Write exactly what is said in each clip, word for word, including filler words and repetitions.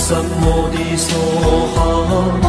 什麼的梭哈。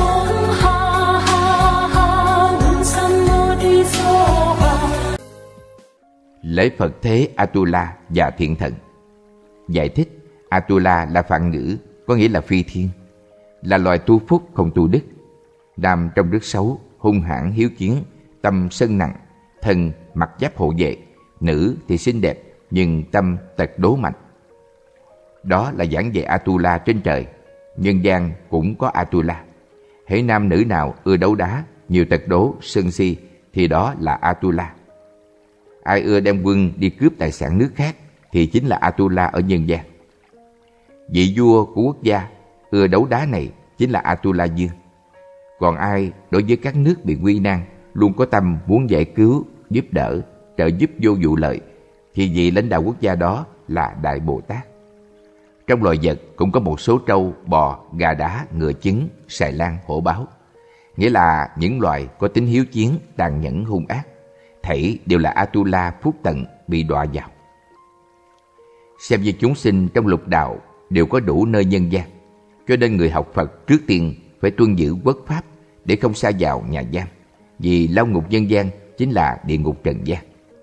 Lễ Phật thế Atula và Thiện Thần. Giải thích: Atula là Phạn ngữ, có nghĩa là phi thiên, là loài tu phúc không tu đức. Nam trong đức xấu, hung hãn hiếu chiến, tâm sân nặng, thân mặc giáp hộ vệ. Nữ thì xinh đẹp nhưng tâm tật đố mạnh. Đó là giảng về Atula trên trời. Nhân gian cũng có Atula. Hễ nam nữ nào ưa đấu đá, nhiều tật đố, sân si thì đó là Atula. Ai ưa đem quân đi cướp tài sản nước khác thì chính là Atula ở nhân gian. Vị vua của quốc gia ưa đấu đá này chính là Atula Dương. Còn ai đối với các nước bị nguy nan luôn có tâm muốn giải cứu, giúp đỡ, trợ giúp vô vụ lợi thì vị lãnh đạo quốc gia đó là Đại Bồ Tát. Trong loài vật cũng có một số trâu, bò, gà đá, ngựa trứng, sài lan, hổ báo. Nghĩa là những loài có tính hiếu chiến, tàn nhẫn, hung ác. Thảy đều là Atula phúc tận bị đọa vào. Xem như chúng sinh trong lục đạo đều có đủ nơi nhân gian, cho nên người học Phật trước tiên phải tuân giữ quốc pháp để không sa vào nhà giam, vì lao ngục nhân gian chính là địa ngục trần gian.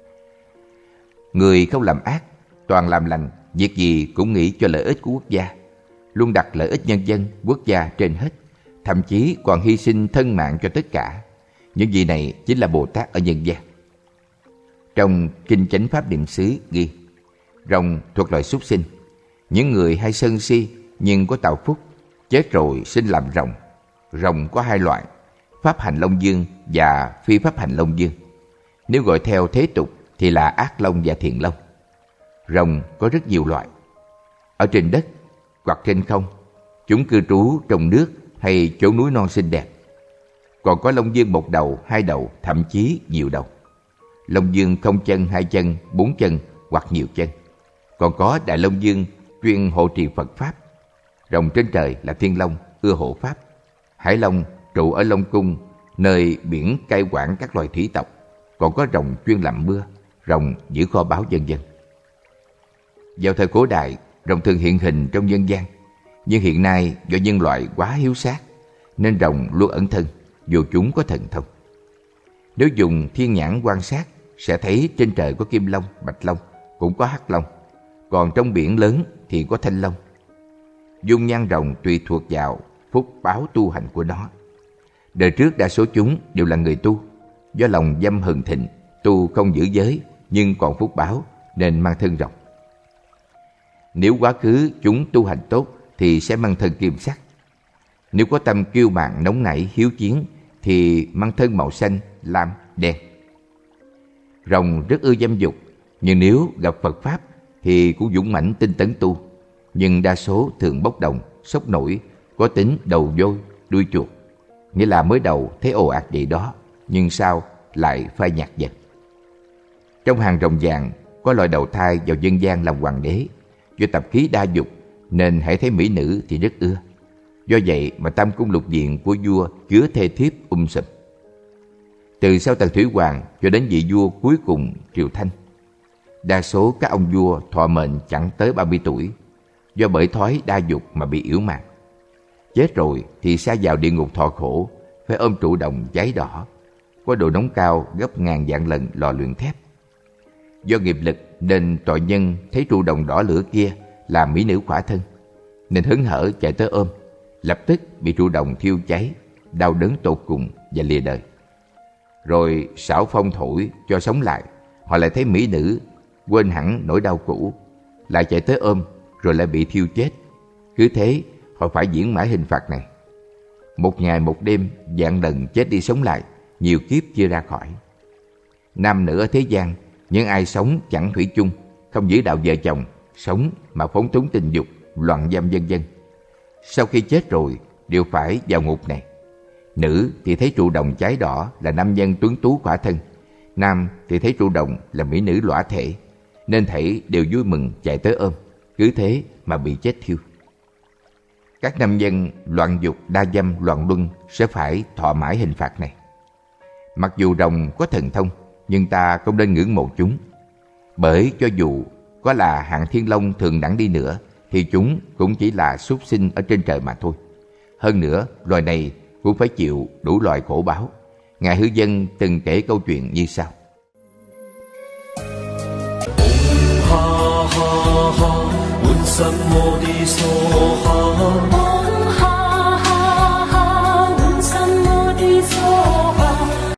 Người không làm ác, toàn làm lành, việc gì cũng nghĩ cho lợi ích của quốc gia, luôn đặt lợi ích nhân dân, quốc gia trên hết, thậm chí còn hy sinh thân mạng cho tất cả. Những vị này chính là Bồ Tát ở nhân gian. Trong Kinh Chánh Pháp Niệm xứ ghi: rồng thuộc loài súc sinh. Những người hay sân si nhưng có tạo phúc, chết rồi sinh làm rồng. Rồng có hai loại: pháp hành long dương và phi pháp hành long dương. Nếu gọi theo thế tục thì là ác long và thiện long. Rồng có rất nhiều loại. Ở trên đất hoặc trên không, chúng cư trú trong nước hay chỗ núi non xinh đẹp. Còn có long dương một đầu, hai đầu, thậm chí nhiều đầu. Long dương không chân, hai chân, bốn chân hoặc nhiều chân. Còn có Đại Long Dương chuyên hộ trì Phật Pháp. Rồng trên trời là Thiên Long, ưa hộ Pháp. Hải Long trụ ở Long Cung, nơi biển cai quản các loài thủy tộc. Còn có rồng chuyên làm mưa, rồng giữ kho báu vân vân. Vào thời cổ đại, rồng thường hiện hình trong nhân gian. Nhưng hiện nay do nhân loại quá hiếu sát, nên rồng luôn ẩn thân, dù chúng có thần thông. Nếu dùng thiên nhãn quan sát, sẽ thấy trên trời có Kim Long, Bạch Long, cũng có Hắc Long. Còn trong biển lớn thì có Thanh Long. Dung nhan rồng tùy thuộc vào phúc báo tu hành của nó. Đời trước đa số chúng đều là người tu, do lòng dâm hừng thịnh, tu không giữ giới nhưng còn phúc báo nên mang thân rồng. Nếu quá khứ chúng tu hành tốt thì sẽ mang thân kim sắc. Nếu có tâm kiêu mạn nóng nảy hiếu chiến thì mang thân màu xanh, lam, đen. Rồng rất ưa dâm dục, nhưng nếu gặp Phật Pháp thì cũng dũng mãnh tinh tấn tu. Nhưng đa số thường bốc đồng, sốc nổi, có tính đầu vôi, đuôi chuột. Nghĩa là mới đầu thấy ồ ạt vậy đó, nhưng sau lại phai nhạt dần. Trong hàng rồng vàng có loài đầu thai vào dân gian làm hoàng đế. Do tập khí đa dục nên hãy thấy mỹ nữ thì rất ưa. Do vậy mà tam cung lục viện của vua chứa thê thiếp um sùm. Từ sau Tần Thủy Hoàng cho đến vị vua cuối cùng Triều Thanh, đa số các ông vua thọ mệnh chẳng tới ba mươi tuổi, do bởi thói đa dục mà bị yểu mạn. Chết rồi thì sa vào địa ngục thọ khổ, phải ôm trụ đồng cháy đỏ, có độ nóng cao gấp ngàn vạn lần lò luyện thép. Do nghiệp lực nên tội nhân thấy trụ đồng đỏ lửa kia là mỹ nữ khỏa thân, nên hớn hở chạy tới ôm, lập tức bị trụ đồng thiêu cháy, đau đớn tột cùng và lìa đời. Rồi xảo phong thổi cho sống lại, họ lại thấy mỹ nữ, quên hẳn nỗi đau cũ, lại chạy tới ôm, rồi lại bị thiêu chết. Cứ thế họ phải diễn mãi hình phạt này. Một ngày một đêm, vạn lần chết đi sống lại, nhiều kiếp chưa ra khỏi. Nam nữ ở thế gian, những ai sống chẳng thủy chung, không giữ đạo vợ chồng, sống mà phóng túng tình dục, loạn dâm vân vân, sau khi chết rồi đều phải vào ngục này. Nữ thì thấy trụ đồng cháy đỏ là nam nhân tuấn tú khỏa thân, nam thì thấy trụ đồng là mỹ nữ lõa thể, nên thảy đều vui mừng chạy tới ôm, cứ thế mà bị chết thiêu. Các nam nhân loạn dục, đa dâm, loạn luân sẽ phải thọ mãi hình phạt này. Mặc dù rồng có thần thông, nhưng ta không nên ngưỡng mộ chúng, bởi cho dù có là hạng thiên long thường đẳng đi nữa thì chúng cũng chỉ là súc sinh ở trên trời mà thôi. Hơn nữa, loài này cũng phải chịu đủ loại khổ báo. Ngài Hư Dân từng kể câu chuyện như sau. ha ha ha,滿心我的所